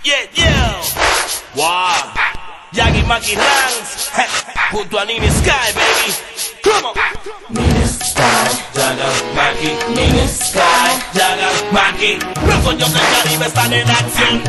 yeah. Wow. Yagi Maki Ranks junto a Nini Sky, baby. Come on. Nini Sky, Yaga Maki, Nini Sky, Yaga Maki. Los sueños del Caribe están en acción.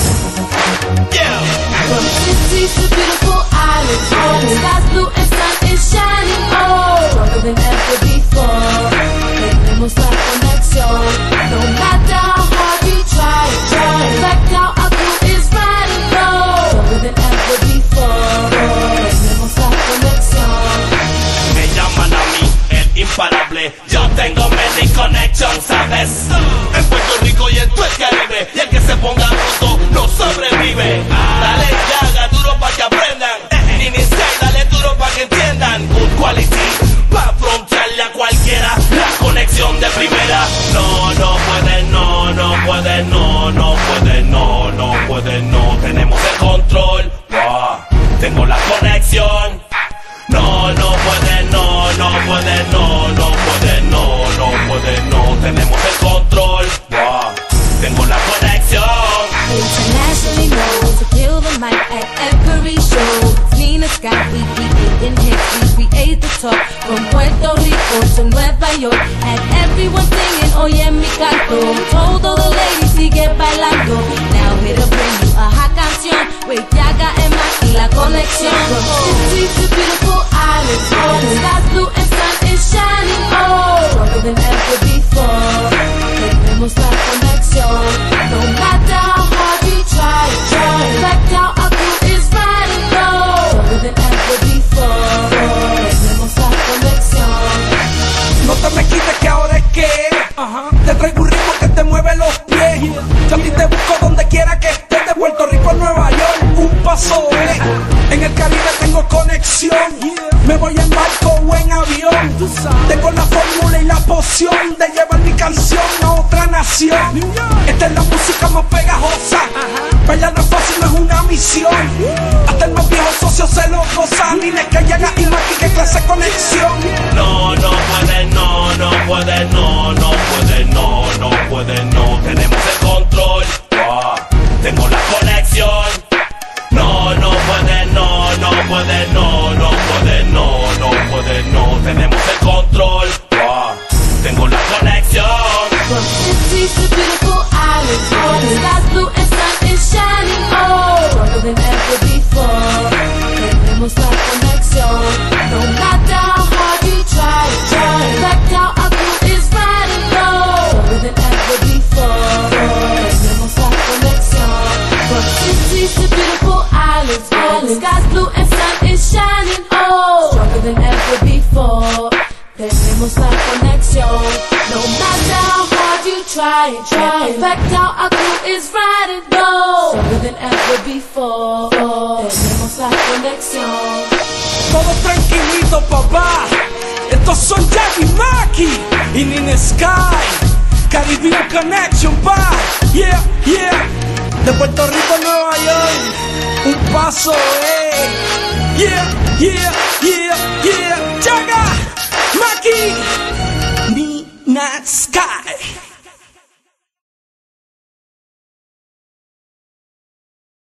Yeah. From cities to beautiful islands, the sky's blue and sun is shining. Oh, stronger than ever before. Tenemos la conexión. No matter how hard we try. Reflect how our crew is riding. Oh, stronger than ever before. Tenemos la conexión. Me llaman a mí el imparable. Yo tengo many connections, ¿sabes? En Puerto Rico y en todo el Caribe. Y el que se ponga bruto no sobrevive. Dale Yaga duro pa' que aprendan. Nini Sky, dale duro pa' que entiendan. Good quality pa' frontearle a cualquiera. La conexión de primera. No, no puede, no, no puede, no, no puede, no, no puede, no. Tenemos el control. Wow. Tengo la conexión. No, no puede, no, no puede, no, no puede, no, no puede, no. Tenemos el control. Wow. Tengo la conexión. Internationally known to kill the mic at every show. Nini Sky, we create hits, we create the talk. From Puerto Rico to Nueva York, and everyone singing, oye mi canto. Told all the ladies, sigue bailando. Now here to bring you a hot canción with Yaga and Maki, la conexión. From cities to beautiful islands, the sky's blue and sun is shining. Oh, stronger than ever before. Tenemos la conexión. No matter how hard we try. Reflect how our crew is riding. Oh, stronger than ever before. Tenemos la conexión. No te me quites que ahora es que te traigo un ritmo que te mueve los pies. Yo a ti te busco donde quiera que estés, de Puerto Rico a Nueva York, un paso en el Caribe tengo conexión. Me voy en barco o en avión. Tengo la fórmula y la poción de llevar mi canción a otra nación. Esta es la música más pegajosa. Bailar no es fácil, no es una misión. Hasta el más viejo socio se lo goza. Nini Sky, Yaga y Maki, qué clase de conexión. No, no puede, no, no puede, no, no puede, no, no puede, no. Tenemos el control. Wow. Tengo la conexión. No, no puede, no, no puede, no, no puede, no, no puede, no. Tenemos el control. Wow. Tengo la conexión. From cities to beautiful islands, the sky's blue and sun is shining. Oh, stronger than ever before. Tenemos la conexión. No matter how hard we try. Reflect how our crew is riding. Oh, stronger than ever before. Tenemos la conexión. From cities to beautiful islands, the sky's blue and sun is shining. Oh, stronger than ever before. Tenemos la conexión. No matter how hard you try. Reflect how our crew is riding. No, stronger than ever before. Tenemos la conexión. Todo tranquilito, papá. Estos son Yaga y Maki y Nini Sky. Caribbean Connection, pa. Yeah, yeah. De Puerto Rico a Nueva York, un paso, yeah, yeah.